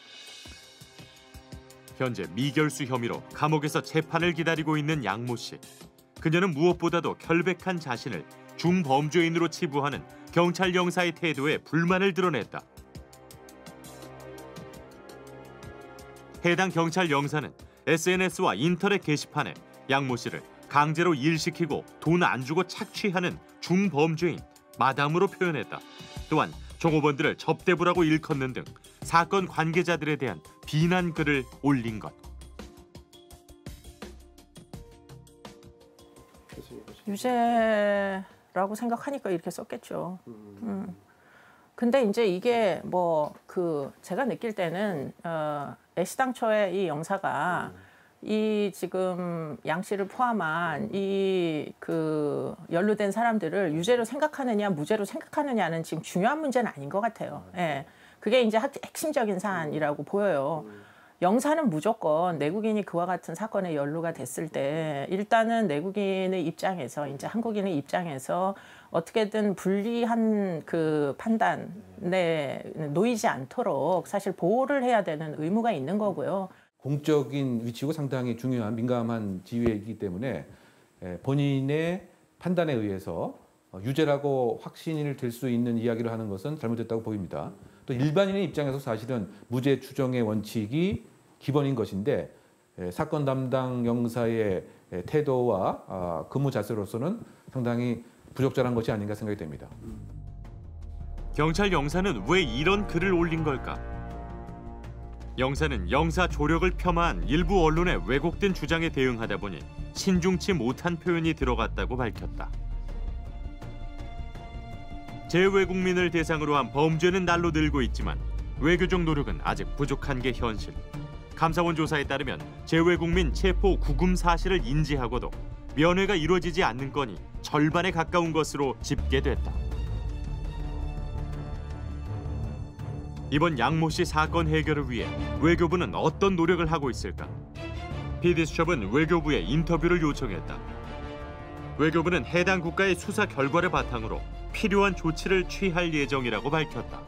S1: 현재 미결수 혐의로 감옥에서 재판을 기다리고 있는 양모 씨. 그녀는 무엇보다도 결백한 자신을 중범죄인으로 치부하는 경찰 영사의 태도에 불만을 드러냈다. 해당 경찰 영사는 에스엔에스와 인터넷 게시판에 양모 씨를 강제로 일시키고 돈 안 주고 착취하는 중범죄인, 마담으로 표현했다. 또한 종업원들을 접대부라고 일컫는 등 사건 관계자들에 대한 비난 글을 올린 것.
S3: 유죄라고 생각하니까 이렇게 썼겠죠. 음. 근데 이제 이게 뭐 그 제가 느낄 때는 어, 애시당초에 이 영사가 음. 이 지금 양 씨를 포함한 이 그 연루된 사람들을 유죄로 생각하느냐 무죄로 생각하느냐는 지금 중요한 문제는 아닌 것 같아요. 예, 그게 이제 핵심적인 사안이라고 보여요. 영사는 무조건 내국인이 그와 같은 사건에 연루가 됐을 때 일단은 내국인의 입장에서 이제 한국인의 입장에서 어떻게든 불리한 그 판단에 놓이지 않도록 사실 보호를 해야 되는 의무가 있는 거고요.
S7: 공적인 위치고 상당히 중요한 민감한 지위이기 때문에 본인의 판단에 의해서 유죄라고 확신이 될 수 있는 이야기를 하는 것은 잘못됐다고 보입니다. 또 일반인의 입장에서 사실은 무죄 추정의 원칙이 기본인 것인데 사건 담당 영사의 태도와 근무 자세로서는 상당히 부적절한 것이 아닌가 생각이 됩니다.
S1: 경찰 영사는 왜 이런 글을 올린 걸까? 영사는 영사 조력을 폄하한 일부 언론의 왜곡된 주장에 대응하다 보니 신중치 못한 표현이 들어갔다고 밝혔다. 재외국민을 대상으로 한 범죄는 날로 늘고 있지만 외교적 노력은 아직 부족한 게 현실. 감사원 조사에 따르면 재외국민 체포 구금 사실을 인지하고도 면회가 이루어지지 않는 건이 절반에 가까운 것으로 집계됐다. 이번 양모 씨 사건 해결을 위해 외교부는 어떤 노력을 하고 있을까? 피디수첩은 외교부에 인터뷰를 요청했다. 외교부는 해당 국가의 수사 결과를 바탕으로 필요한 조치를 취할 예정이라고 밝혔다.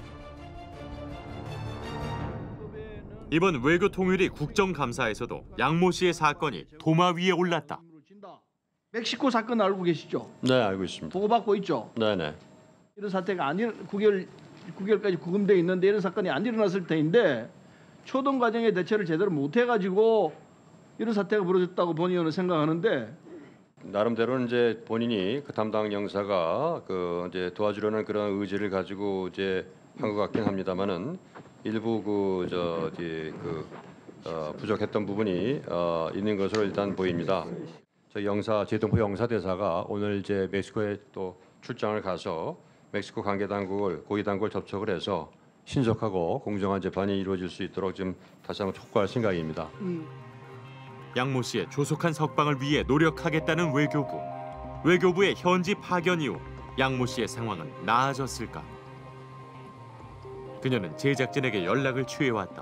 S1: 이번 외교통일위 국정감사에서도 양모 씨의 사건이 도마 위에 올랐다.
S15: 멕시코 사건 알고 계시죠?
S16: 네, 알고 있습니다.
S15: 보고받고 있죠?
S16: 네네.
S15: 이런 사태가 안 일, 구 개월, 구 개월까지 구금돼 있는데 이런 사건이 안 일어났을 때인데 초동 과정의 대처를 제대로 못 해가지고 이런 사태가 벌어졌다고 본의원은 생각하는데
S16: 나름대로는 이제 본인이 그 담당 영사가 그 이제 도와주려는 그런 의지를 가지고 이제 한 것 같긴 합니다만은 일부 그 저 이제 그 어, 부족했던 부분이 어, 있는 것으로 일단 보입니다. 저 영사 제동포 영사 대사가 오늘 이제 멕시코에 또 출장을 가서 멕시코 관계 당국을 고위 당국을 접촉을 해서 신속하고 공정한 재판이 이루어질 수 있도록 지금 다시 한번 촉구할 생각입니다.
S15: 음.
S1: 양모 씨의 조속한 석방을 위해 노력하겠다는 외교부. 외교부의 현지 파견 이후 양모 씨의 상황은 나아졌을까? 그녀는 제작진에게 연락을 취해왔다.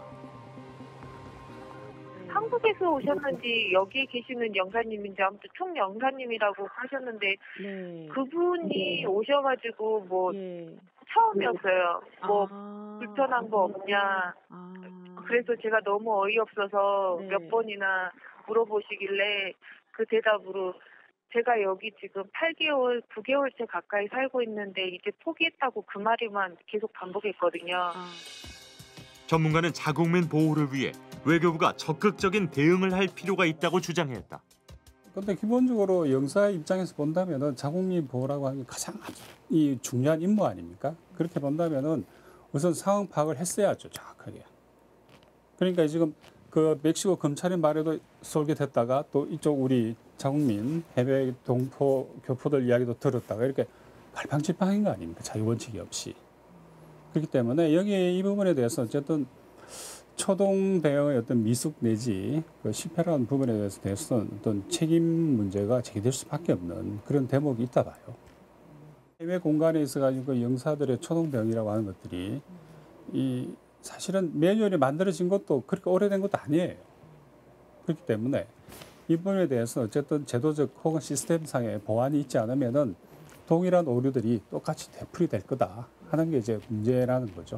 S17: 한국에서 오셨는지 여기에 계시는 영사님인지 아무튼 총 영사님이라고 하셨는데
S3: 네.
S17: 그분이 오셔가지고 뭐
S3: 네.
S17: 처음이었어요. 뭐
S3: 아,
S17: 불편한 거 없냐.
S3: 아.
S17: 그래서 제가 너무 어이없어서
S3: 네.
S17: 몇 번이나 물어보시길래 그 대답으로 제가 여기 지금 팔 개월, 구 개월째 가까이 살고 있는데 이제 포기했다고 그 말이만 계속 반복했거든요.
S3: 아.
S1: 전문가는 자국민 보호를 위해 외교부가 적극적인 대응을 할 필요가 있다고 주장했다.
S5: 근데 기본적으로 영사 입장에서 본다면은 자국민 보호라고 하는 게 가장 이 중요한 임무 아닙니까? 그렇게 본다면은 우선 상황 파악을 했어야죠, 정확하게. 그러니까 지금 그 멕시코 검찰의 말에도 솔깃했다가 또 이쪽 우리 자국민 해외 동포 교포들 이야기도 들었다가 이렇게 갈팡질팡인 거 아닙니까? 자기 원칙이 없이. 그렇기 때문에 여기 이 부분에 대해서 어쨌든 초동 대응의 어떤 미숙 내지 그 실패라는 부분에 대해서 대해서는 어떤 책임 문제가 제기될 수밖에 없는 그런 대목이 있다 봐요. 해외 공간에 있어가지고 그 영사들의 초동 대응이라고 하는 것들이 이 사실은 매뉴얼이 만들어진 것도 그렇게 오래된 것도 아니에요. 그렇기 때문에 이 부분에 대해서 어쨌든 제도적 혹은 시스템상의 보완이 있지 않으면은 동일한 오류들이 똑같이 되풀이될 거다 하는 게 이제 문제라는 거죠.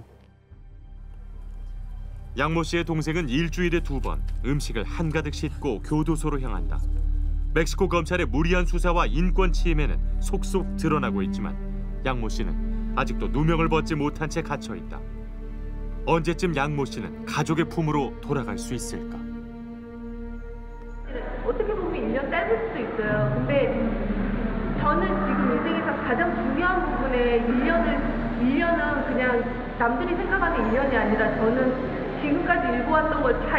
S1: 양모 씨의 동생은 일주일에 두 번 음식을 한가득 싣고 교도소로 향한다. 멕시코 검찰의 무리한 수사와 인권 침해는 속속 드러나고 있지만 양모 씨는 아직도 누명을 벗지 못한 채 갇혀 있다. 언제쯤 양모 씨는 가족의 품으로 돌아갈 수 있을까?
S20: 어떻게 보면 일 년 짧을 수도 있어요. 근데 저는 지금 인생에서 가장 중요한 부분에 일 년을, 일 년은 그냥 남들이 생각하는 일 년이 아니라 저는 지금까지 읽어왔던 걸 다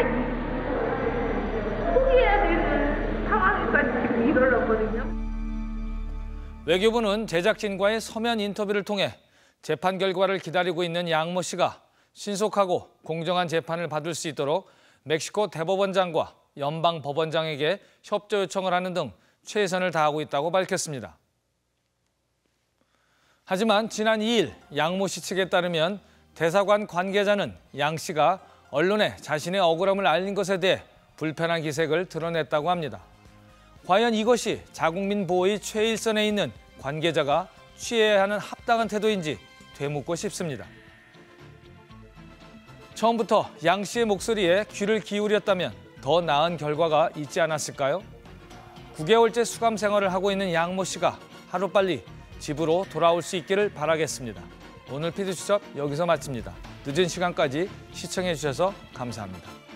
S20: 포기해야 되는 상황까지 지금 이르렀거든요.
S21: 외교부는 제작진과의 서면 인터뷰를 통해 재판 결과를 기다리고 있는 양모 씨가 신속하고 공정한 재판을 받을 수 있도록 멕시코 대법원장과 연방법원장에게 협조 요청을 하는 등 최선을 다하고 있다고 밝혔습니다. 하지만 지난 이 일 양모 씨 측에 따르면 대사관 관계자는 양 씨가 언론에 자신의 억울함을 알린 것에 대해 불편한 기색을 드러냈다고 합니다. 과연 이것이 자국민 보호의 최일선에 있는 관계자가 취해야 하는 합당한 태도인지 되묻고 싶습니다. 처음부터 양 씨의 목소리에 귀를 기울였다면 더 나은 결과가 있지 않았을까요? 구 개월째 수감 생활을 하고 있는 양모 씨가 하루빨리 집으로 돌아올 수 있기를 바라겠습니다. 오늘 피드수첩 여기서 마칩니다. 늦은 시간까지 시청해 주셔서 감사합니다.